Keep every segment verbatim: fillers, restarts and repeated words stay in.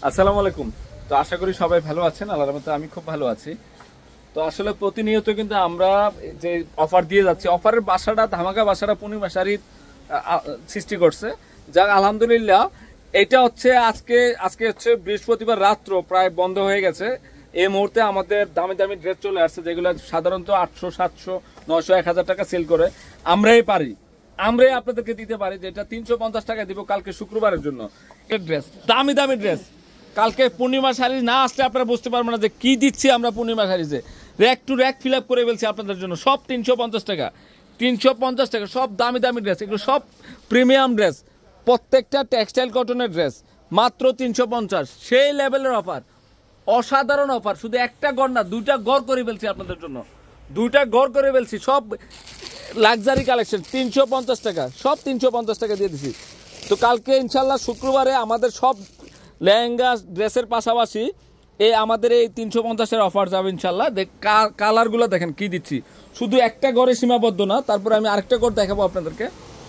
আসসালামু আলাইকুম। তো আশা করি সবাই ভালো আছেন। আল্লাহর রহমতে আমি খুব ভালো আছি। তো আসলে প্রতিনিয়ত কিন্তু আমরা যে অফার দিয়ে যাচ্ছি, অফারের বাসাটা ধামাকা বাসাটা পূর্ণিমা শাড়ির সৃষ্টি করছে, যা আলহামদুলিল্লাহ। এটা হচ্ছে আজকে আজকে হচ্ছে বৃহস্পতিবার রাত্র প্রায় বন্ধ হয়ে গেছে। এই মুহূর্তে আমাদের দামি দামি ড্রেস চলে আসছে, যেগুলো সাধারণত আটশো সাতশো নয়শো এক হাজার টাকা সেল করে। আমরাই পারি আমরাই আপনাদেরকে দিতে পারি, যেটা তিনশো পঞ্চাশ টাকা দিব কালকে শুক্রবারের জন্য। ড্রেস দামি দামি ড্রেস, কালকে পূর্ণিমা শাড়ি না আসলে আপনারা বুঝতে পারবেন না যে কি দিচ্ছি আমরা পূর্ণিমা শাড়িতে। Rack to rack fill up করে ফেলছি আপনাদের জন্য। সব তিনশো পঞ্চাশ টাকা তিনশো পঞ্চাশ টাকা সব দামি দামি ড্রেস, এগুলো সব প্রিমিয়াম ড্রেস, প্রত্যেকটা টেক্সটাইল কটনের ড্রেস, মাত্র তিনশো পঞ্চাশ। সেই লেভেলের অফার, অসাধারণ অফার। শুধু একটা গড় না, দুইটা গড় করে ফেলছি আপনাদের জন্য, দুইটা গড় করে ফেলছি। সব লাক্সারি কালেকশন তিনশো পঞ্চাশ টাকা, সব তিনশো পঞ্চাশ টাকা দিয়ে দিছি। তো কালকে ইনশাল্লাহ শুক্রবারে আমাদের সব লেহেঙ্গা ড্রেসের পাশাপাশি এই আমাদের এই তিনশো পঞ্চাশের অফার যাবে ইনশাল্লাহ। দেখ কালারগুলো দেখেন কি দিচ্ছি, শুধু একটা গড়ে সীমাবদ্ধ না। তারপরে আমি আরেকটা গড় দেখাবো আপনাদেরকে।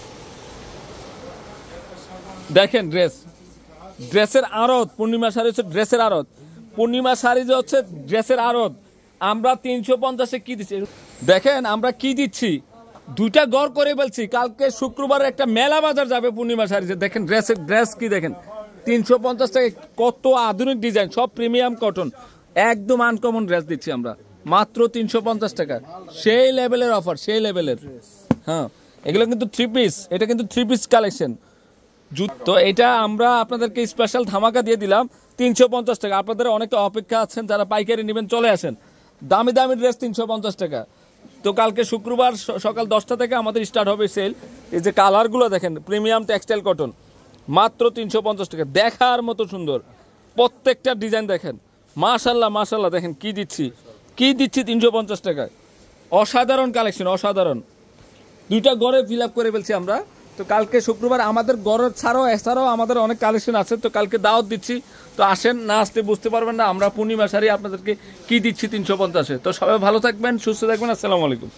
দেখেন ড্রেস, ড্রেসের আড়ত, পূর্ণিমা শাড়ি হচ্ছে ড্রেসের আড়ত। পূর্ণিমা শাড়ি যে হচ্ছে ড্রেসের আড়ত, আমরা তিনশো পঞ্চাশে কি দিচ্ছি দেখেন, আমরা কি দিচ্ছি, দুইটা গড় করে বলছি। কালকে শুক্রবারে একটা মেলা বাজার যাবে পূর্ণিমা শাড়িতে। দেখেন ড্রেসের ড্রেস কি দেখেন, তিনশো পঞ্চাশ টাকা, কত আধুনিক ডিজাইন, সব প্রিমিয়াম কটন, একদম আনকমন ড্রেস দিচ্ছি আমরা মাত্র তিনশো পঞ্চাশ টাকা। সেই লেভেলের অফার, সেই লেভেলের। হ্যাঁ, এগুলো কিন্তু থ্রি পিস, এটা কিন্তু থ্রি পিস কালেকশন। তো এটা আমরা আপনাদেরকে স্পেশাল ধামাকা দিয়ে দিলাম তিনশো পঞ্চাশ টাকা। আপনাদের অনেকে অপেক্ষা আছেন, যারা পাইকারি নেবেন চলে আসেন। দামি দামি ড্রেস তিনশো পঞ্চাশ টাকা। তো কালকে শুক্রবার সকাল দশটা থেকে আমাদের স্টার্ট হবে সেল। এই যে কালারগুলো দেখেন, প্রিমিয়াম টেক্সটাইল কটন, মাত্র তিনশো পঞ্চাশ টাকা। দেখার মতো সুন্দর প্রত্যেকটা ডিজাইন দেখেন, মাশাল্লাহ মাশাল্লাহ। দেখেন কি দিচ্ছি, কি দিচ্ছি তিনশো পঞ্চাশ টাকায়। অসাধারণ কালেকশন, অসাধারণ। দুইটা গড়ে ফিল আপ করে ফেলছি আমরা। তো কালকে শুক্রবার আমাদের গড়ের ছাড়াও এছাড়াও আমাদের অনেক কালেকশন আছে। তো কালকে দাওয়াত দিচ্ছি, তো আসেন, না আসতে বুঝতে পারবেন না আমরা পূর্ণিমা শাড়ি আপনাদেরকে কি দিচ্ছি তিনশো পঞ্চাশে। তো সবাই ভালো থাকবেন, সুস্থ থাকবেন। আসসালামু আলাইকুম।